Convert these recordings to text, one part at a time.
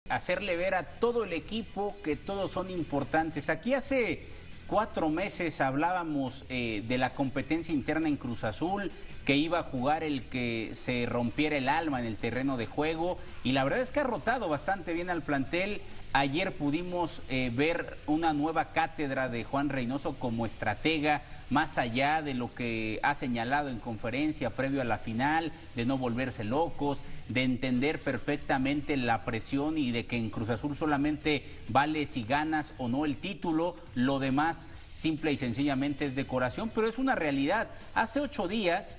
hacerle ver a todo el equipo que todos son importantes. Aquí hace 4 meses hablábamos de la competencia interna en Cruz Azul, que iba a jugar el que se rompiera el alma en el terreno de juego, y la verdad es que ha rotado bastante bien al plantel. Ayer pudimos ver una nueva cátedra de Juan Reynoso como estratega, más allá de lo que ha señalado en conferencia previo a la final, de no volverse locos, de entender perfectamente la presión y de que en Cruz Azul solamente vale si ganas o no el título, lo demás simple y sencillamente es decoración, pero es una realidad. Hace 8 días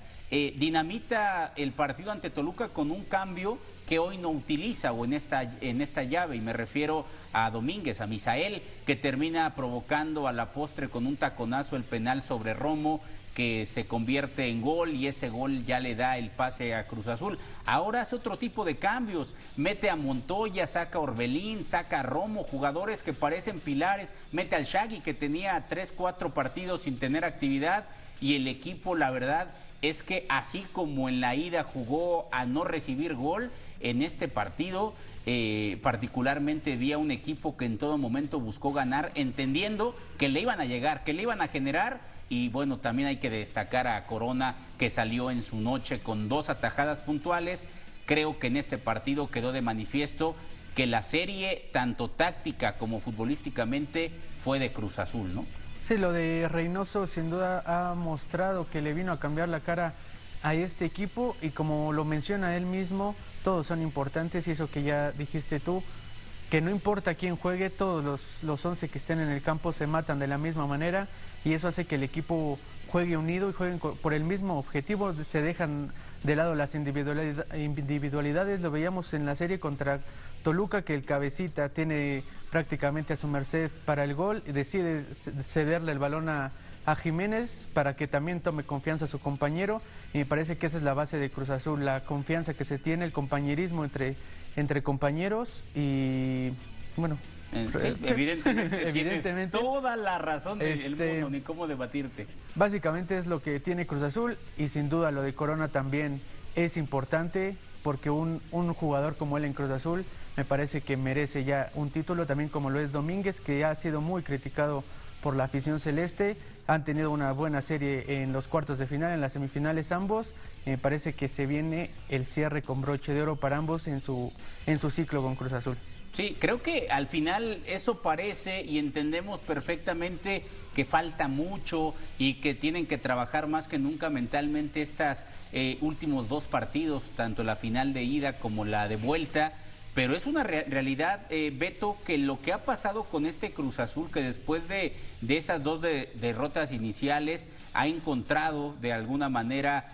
dinamita el partido ante Toluca con un cambio que hoy no utiliza o en esta llave, y me refiero a Domínguez, a Misael, que termina provocando a la postre con un taconazo el penal sobre Romo, que se convierte en gol, y ese gol ya le da el pase a Cruz Azul. Ahora hace otro tipo de cambios, mete a Montoya, saca a Orbelín, saca a Romo, jugadores que parecen pilares, mete al Shaggy, que tenía 3-4 partidos sin tener actividad, y el equipo, la verdad es que así como en la ida jugó a no recibir gol, en este partido particularmente vi a un equipo que en todo momento buscó ganar, entendiendo que le iban a llegar, que le iban a generar. Y bueno, también hay que destacar a Corona, que salió en su noche con 2 atajadas puntuales. Creo que en este partido quedó de manifiesto que la serie, tanto táctica como futbolísticamente, fue de Cruz Azul, ¿no? Sí, lo de Reynoso sin duda ha mostrado que le vino a cambiar la cara a este equipo, y como lo menciona él mismo, todos son importantes, y eso que ya dijiste tú, que no importa quién juegue, todos los 11 que estén en el campo se matan de la misma manera, y eso hace que el equipo juegue unido y jueguen por el mismo objetivo. Se dejan de lado las individualidades. Lo veíamos en la serie contra Toluca, que el cabecita tiene prácticamente a su merced para el gol y decide cederle el balón a Jiménez para que también tome confianza a su compañero, y me parece que esa es la base de Cruz Azul, la confianza que se tiene, el compañerismo entre compañeros. Y bueno, evidentemente tienes toda la razón del mundo, ni cómo debatirte. Básicamente es lo que tiene Cruz Azul, y sin duda lo de Corona también es importante, porque un jugador como él en Cruz Azul me parece que merece ya un título, también como lo es Domínguez, que ha sido muy criticado por la afición celeste. Han tenido una buena serie en los cuartos de final, en las semifinales ambos. Me parece que se viene el cierre con broche de oro para ambos en su ciclo con Cruz Azul. Sí, creo que al final eso parece, y entendemos perfectamente que falta mucho y que tienen que trabajar más que nunca mentalmente estas últimos 2 partidos, tanto la final de ida como la de vuelta. Pero es una realidad, Beto, que lo que ha pasado con este Cruz Azul, que después de esas 2 derrotas iniciales ha encontrado de alguna manera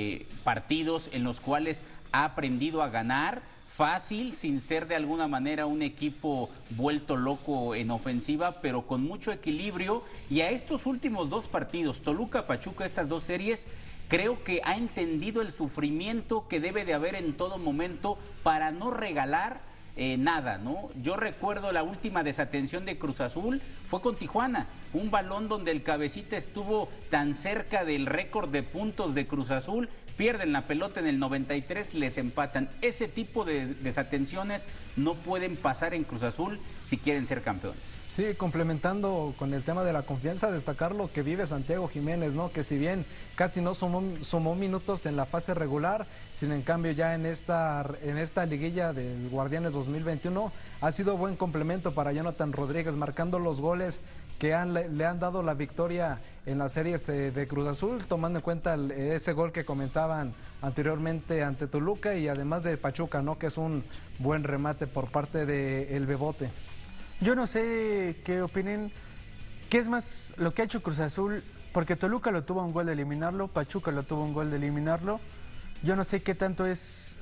partidos en los cuales ha aprendido a ganar fácil, sin ser de alguna manera un equipo vuelto loco en ofensiva, pero con mucho equilibrio. Y a estos últimos 2 partidos, Toluca-Pachuca, estas 2 series, creo que ha entendido el sufrimiento que debe de haber en todo momento para no regalar nada, ¿no? Yo recuerdo la última desatención de Cruz Azul fue con Tijuana, un balón donde el cabecita estuvo tan cerca del récord de puntos de Cruz Azul, pierden la pelota en el 93, les empatan. Ese tipo de desatenciones no pueden pasar en Cruz Azul si quieren ser campeones. Sí, complementando con el tema de la confianza, destacar lo que vive Santiago Jiménez, ¿no? Que si bien casi no sumó minutos en la fase regular, sin en cambio ya en esta liguilla del Guardianes 2021 ha sido buen complemento para Jonathan Rodríguez, marcando los goles que le han dado la victoria en las series de Cruz Azul, tomando en cuenta ese gol que comentaban anteriormente ante Toluca, y además de Pachuca, ¿no? Que es un buen remate por parte del Bebote. Yo no sé qué opinen, qué es más lo que ha hecho Cruz Azul, porque Toluca lo tuvo un gol de eliminarlo, Pachuca lo tuvo un gol de eliminarlo. Yo no sé qué tanto es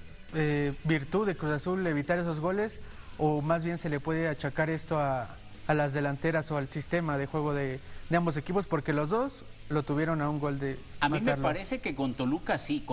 virtud de Cruz Azul evitar esos goles, o más bien se le puede achacar esto a las delanteras o al sistema de juego de ambos equipos, porque los dos lo tuvieron a un gol de A mí matarlo. me parece que con Toluca sí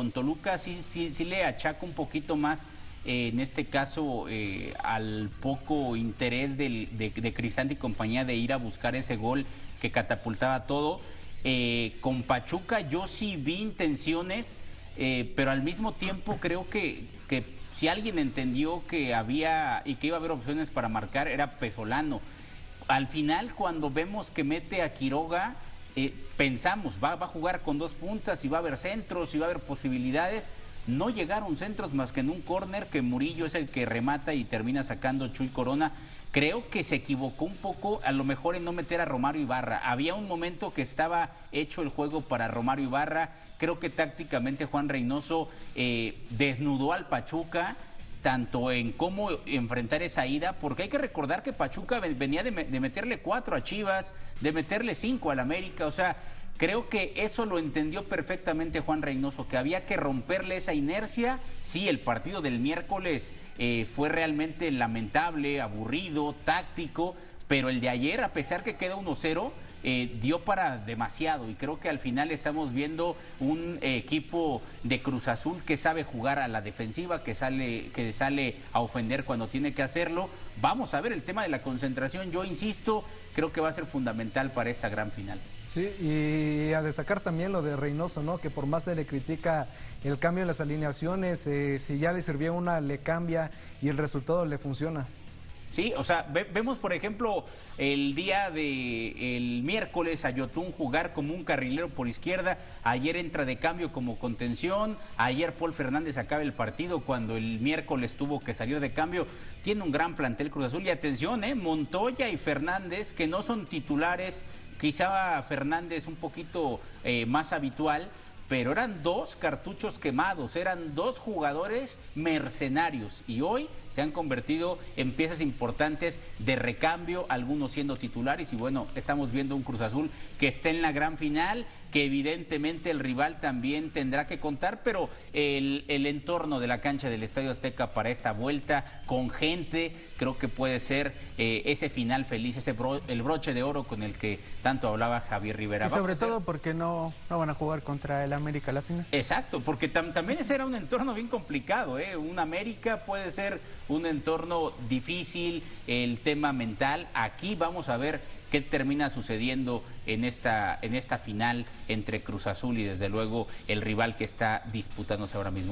le achaca un poquito más, en este caso, al poco interés de Cristante y compañía de ir a buscar ese gol que catapultaba todo. Con Pachuca yo sí vi intenciones, pero al mismo tiempo creo que si alguien entendió que había y que iba a haber opciones para marcar, era Pesolano. Al final, cuando vemos que mete a Quiroga, pensamos, va a jugar con 2 puntas y va a haber centros y va a haber posibilidades. No llegaron centros más que en un córner que Murillo es el que remata y termina sacando Chuy Corona. Creo que se equivocó un poco, a lo mejor en no meter a Romario Ibarra. Había un momento que estaba hecho el juego para Romario Ibarra. Creo que tácticamente Juan Reynoso desnudó al Pachuca, tanto en cómo enfrentar esa ida, porque hay que recordar que Pachuca venía de meterle 4 a Chivas, de meterle 5 al América, o sea, creo que eso lo entendió perfectamente Juan Reynoso, que había que romperle esa inercia. Sí, el partido del miércoles fue realmente lamentable, aburrido, táctico, pero el de ayer, a pesar que queda 1-0, dio para demasiado, y creo que al final estamos viendo un equipo de Cruz Azul que sabe jugar a la defensiva, que sale a ofender cuando tiene que hacerlo. Vamos a ver el tema de la concentración, yo insisto, creo que va a ser fundamental para esta gran final. Sí, y a destacar también lo de Reynoso, ¿no? Que por más se le critica el cambio en las alineaciones, si ya le sirvió una, le cambia y el resultado le funciona. Sí, o sea, vemos por ejemplo el día del miércoles a Yotún jugar como un carrilero por izquierda, ayer entra de cambio como contención, ayer Paul Fernández acaba el partido cuando el miércoles tuvo que salir de cambio. Tiene un gran plantel Cruz Azul y atención, Montoya y Fernández, que no son titulares, quizá Fernández un poquito más habitual, pero eran 2 cartuchos quemados, eran 2 jugadores mercenarios y hoy se han convertido en piezas importantes de recambio, algunos siendo titulares, y bueno, estamos viendo un Cruz Azul que está en la gran final, que evidentemente el rival también tendrá que contar, pero el entorno de la cancha del Estadio Azteca para esta vuelta, con gente, creo que puede ser ese final feliz, el broche de oro con el que tanto hablaba Javier Rivera. Y sobre todo porque no van a jugar contra el América a la final. Exacto, porque también ese era un entorno bien complicado, un América puede ser un entorno difícil, el tema mental. Aquí vamos a ver qué termina sucediendo en esta final entre Cruz Azul y desde luego el rival que está disputándose ahora mismo.